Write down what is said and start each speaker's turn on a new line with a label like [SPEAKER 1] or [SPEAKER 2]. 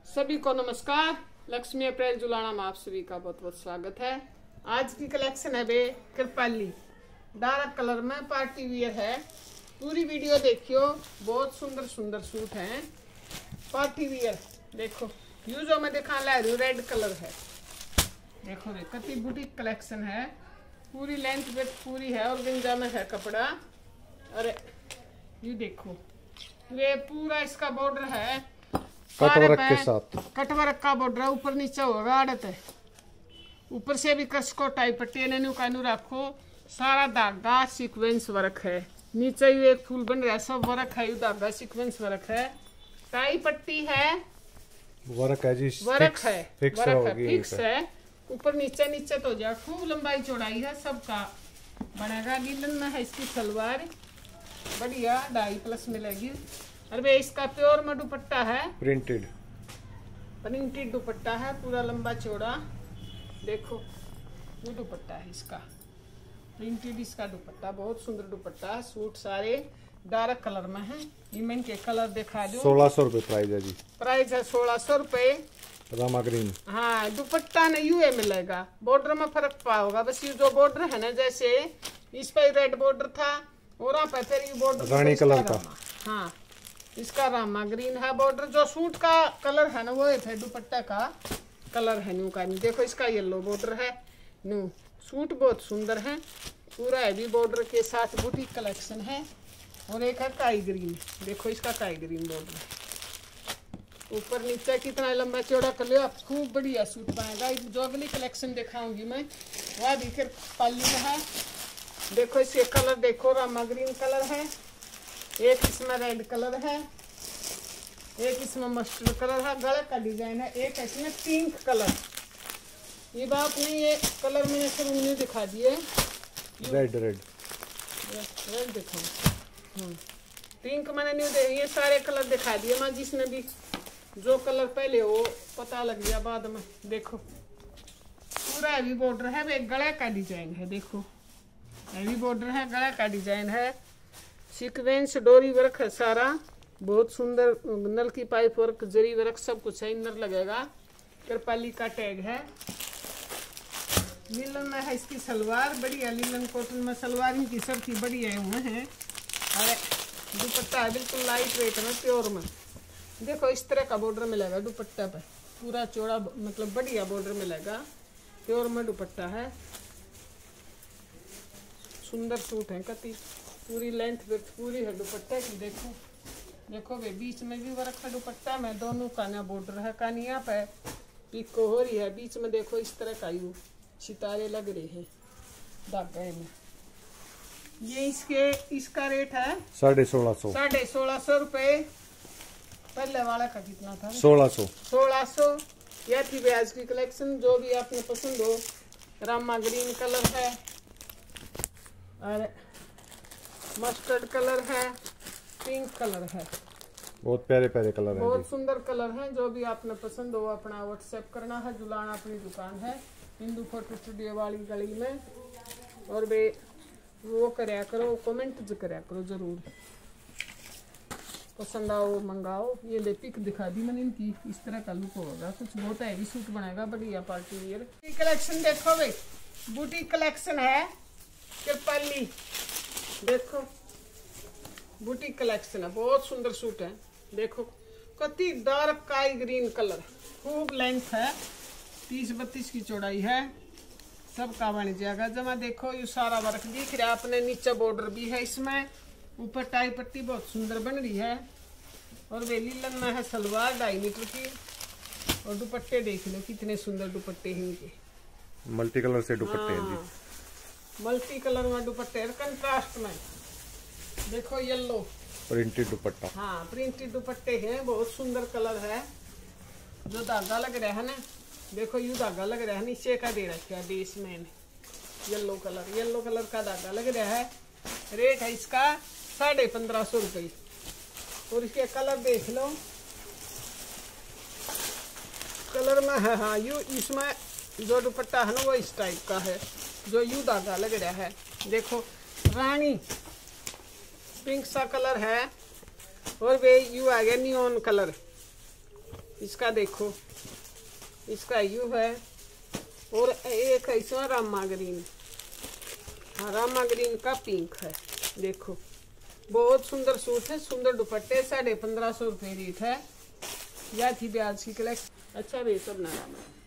[SPEAKER 1] सभी को नमस्कार। लक्ष्मी अप्रैल जुलाना में आप सभी का बहुत बहुत स्वागत है। आज की कलेक्शन है बे कृपाली, डार्क कलर में पार्टी वियर है। पूरी वीडियो देखियो, बहुत सुंदर सुंदर सूट हैं पार्टी वियर। देखो यू जो मैं दिखा ला रही हूँ रेड कलर है। देखो रे कति बुटीक कलेक्शन है, पूरी लेंथ विड्थ पूरी है और गंजा में है कपड़ा। अरे ये देखो ये पूरा इसका बॉर्डर है
[SPEAKER 2] कटवर्क के साथ,
[SPEAKER 1] कटवर्क का बॉर्डर ऊपर नीचे होगा आड़त है। ऊपर से भी कसको टाई पट्टी कानू रखो, सारा धागा सीक्वेंस वर्क है। नीचे ही एक फूल बन रहा है, सब वर्क है, धागा सीक्वेंस वर्क है। टाई पट्टी है,
[SPEAKER 2] वर्क है जी,
[SPEAKER 1] वर्क है,
[SPEAKER 2] फिक्स
[SPEAKER 1] है। ऊपर नीचे नीचे तो जा खूब लंबाई चौड़ाई है, सबका बनेगा। लीलन में है इसकी सलवार, बढ़िया 2.5+ मिलेगी। अरे इसका प्योर में दुपट्टा है,
[SPEAKER 2] प्रिंटेड
[SPEAKER 1] दुपट्टा है, पूरा लंबा चौड़ा। देखो ये दुपट्टा है इसका, प्रिंटेड इसका दुपट्टा, बहुत सुंदर दुपट्टा है। सूट सारे डार्क कलर में है। इमेन के कलर दिखा दो।
[SPEAKER 2] 1600 रुपए प्राइस है जी,
[SPEAKER 1] प्राइस है 1600 रुपए।
[SPEAKER 2] रामा ग्रीन।
[SPEAKER 1] हाँ दुपट्टा न यूए मिलेगा, बॉर्डर में फर्क पाओगा बस। ये जो बॉर्डर है ना, जैसे इस पे रेड बॉर्डर था और पे फिर ये बॉर्डर
[SPEAKER 2] रानी कलर का।
[SPEAKER 1] हाँ इसका रामा ग्रीन है बॉर्डर। जो सूट का कलर है ना वो है दुपट्टा का कलर है न्यू का। देखो इसका येलो बॉर्डर है न्यू। सूट बहुत सुंदर है, पूरा हैवी बॉर्डर के साथ बुटीक कलेक्शन है। और एक है काई ग्रीन, देखो इसका काई ग्रीन बॉर्डर। ऊपर नीचे कितना लंबा चौड़ा कर लियो, खूब बढ़िया सूट बनेगा। जो अगली कलेक्शन दिखाऊंगी मैं वह भी फिर पाली में है। देखो इसके कलर देखो, रामा ग्रीन कलर है, एक इसमें रेड कलर है, एक इसमें मस्टर्ड कलर है, गले का डिजाइन है, एक इसमें पिंक कलर। ये बात नहीं, ये कलर मैंने सिर्फ उन्हें दिखा दिए।
[SPEAKER 2] रेड
[SPEAKER 1] देखो पिंक मैंने नहीं दे, ये सारे कलर दिखा दिए मैं। जिसने भी जो कलर पहले हो पता लग गया बाद में। देखो पूरा हैवी बॉर्डर है, एक गले का डिजाइन है। देखो हैवी बॉर्डर है, गले का डिजाइन है, सीक्वेंस डोरी वर्क है सारा, बहुत सुंदर। नल की पाइप वर्क, जरी वर्क, सब कुछ है। इनर लगेगा, कृपाली का टैग है। लीलन में है इसकी सलवार, बढ़िया लीलन कॉटन में सलवार इनकी सबकी बढ़िया हुए हैं। अरे दुपट्टा है बिल्कुल लाइट वेट में, प्योर में। देखो इस तरह का बॉर्डर मिलेगा दुपट्टा पे, पूरा चौड़ा, मतलब बढ़िया बॉर्डर मिलेगा। प्योर में दुपट्टा है, सुंदर सूट है कति, पूरी लेंथ विड्थ पूरी है दुपट्टे की। देखो वे बीच में भी वर्क है दुपट्टा में, दोनों काना बॉर्डर है। कानिया पे पिको हो रही है, बीच में देखो इस तरह का यू सितारे लग रहे हैं धागे में। ये इसका रेट है 1650 रुपए। पहले वाला का कितना था? 1600। यह थी ब्याज की कलेक्शन। जो भी आपने पसंद हो, रामा ग्रीन कलर है और मस्टर्ड कलर है, पिंक कलर है,
[SPEAKER 2] बहुत प्यारे प्यारे कलर हैं,
[SPEAKER 1] बहुत सुंदर कलर हैं। जो भी आपने पसंद हो अपना व्हाट्सएप करना है। जुलाना अपनी दुकान है हिंदू फोटो स्टूडियो वाली गली में। और वे वो करया करो, कमेंट करया करो जरूर, पसंद आओ मंगाओ। ये ले पिक दिखा दी मैंने इनकी, इस तरह का लुक होगा कुछ, बहुत हैवी सूट बनेगा, बढ़िया पार्टी वियर। कलेक्शन देखो भाई, बुटीक कलेक्शन है कृपाली। देखो बुटीक कलेक्शन है, बहुत सुंदर सूट है। देखो कति डार्क काई ग्रीन कलर, खूब लेंथ है, 30-32 की चौड़ाई है, सबका बन जाएगा जमा। देखो ये सारा वर्क दिख रहा है अपने, नीचे बॉर्डर भी है इसमें, ऊपर टाई पट्टी बहुत सुंदर बन रही है। और वे लीलन में है सलवार 2.5 मीटर की। और दुपट्टे देख लो कितने सुंदर दुपट्टे हैं इनके,
[SPEAKER 2] मल्टी कलर से दुपट्टे हैं जी,
[SPEAKER 1] मल्टी कलर में दुपट्टे कंट्रास्ट में। देखो येलो
[SPEAKER 2] प्रिंटेड दुपट्टा,
[SPEAKER 1] हाँ प्रिंटेड दुपट्टे हैं, बहुत सुंदर कलर है। जो धागा लग रहा है ना, देखो यू धागा लग रहा है, नीचे का दे रखा है बेस में येलो कलर का धागा लग रहा है। रेट है इसका 1550 रुपये। और इसके कलर देख लो, कलर में है हाँ यू, इसमें जो दुपट्टा है ना वो इस टाइप का है, जो यू धागा लग रहा है। देखो रानी पिंक सा कलर है, और वे यू आ गया नियॉन कलर, इसका देखो, इसका यू है। और एक ऐसा रामा ग्रीन, रामा ग्रीन का पिंक है। देखो बहुत सुंदर सूट है, सुंदर दुपट्टे। 1550 रुपये रेट है। या थी ब्याज की कलेक्शन। अच्छा रेट सब ना।